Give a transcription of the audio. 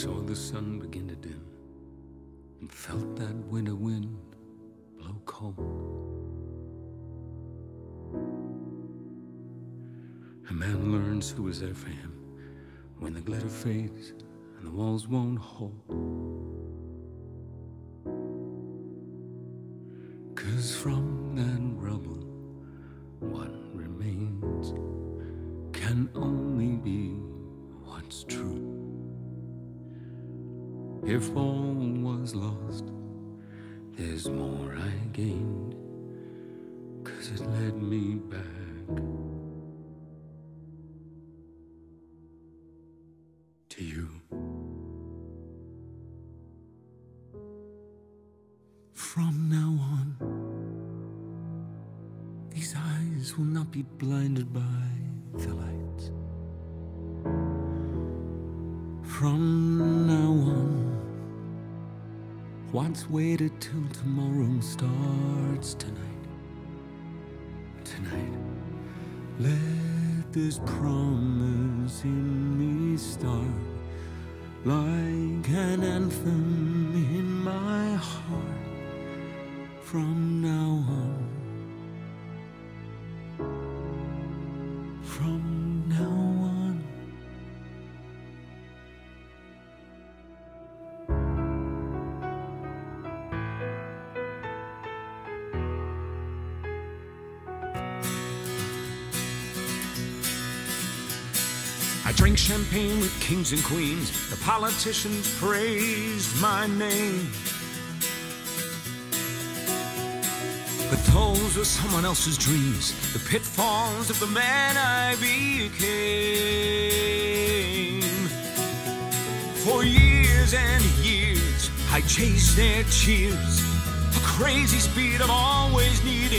saw the sun begin to dim and felt that winter wind blow cold. A man learns who was there for him when the glitter fades and the walls won't hold. 'Cause from that rubble, what remains can only be what's true. If all was lost, there's more I gained, 'cause it led me back to you. From now on, these eyes will not be blinded by the lights. From now on, what's waited till tomorrow starts tonight. Tonight, let this promise in me start like an anthem in my heart. From now on, from now on. I drink champagne with kings and queens. The politicians praised my name, but those were someone else's dreams, the pitfalls of the man I became. For years and years, I chased their cheers, a crazy speed I've always needed.